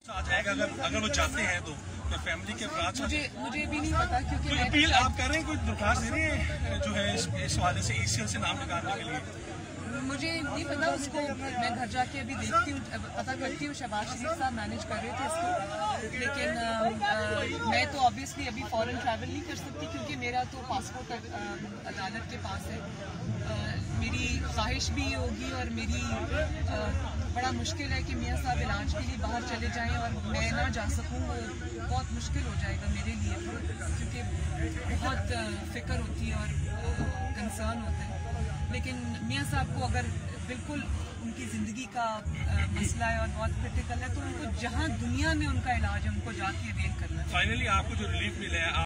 आ जाएगा अगर वो चाहते हैं तो फैमिली के साथ मुझे भी नहीं पता क्योंकि कोई अपील आप कर रहे हैं, कोई दरखास्त दे रहे हैं जो है इस हवाले से ECL से नाम निकालने के लिए। मुझे नहीं पता, उसको मैं घर जाके अभी देखती हूँ, पता करती हूँ। शहबाज शरीफ साहब मैनेज कर रहे थे इसको, लेकिन मैं तो ऑब्वियसली अभी फॉरेन ट्रैवल नहीं कर सकती क्योंकि मेरा तो पासपोर्ट अदालत के पास है। मेरी ख्वाहिश भी ये होगी और मेरी बड़ा मुश्किल है कि मियाँ साहब इलाज के लिए बाहर चले जाएं और मैं ना जा सकूँ, वो बहुत मुश्किल हो जाएगा मेरे लिए, क्योंकि बहुत फिक्र होती है और कंसर्न होता है। लेकिन मियाँ साहब को अगर बिल्कुल उनकी ज़िंदगी का मसला है और बहुत क्रिटिकल है तो उनको जहाँ दुनिया में उनका इलाज है उनको जाके अवेल करना है। फाइनली आपको जो रिलीफ मिला है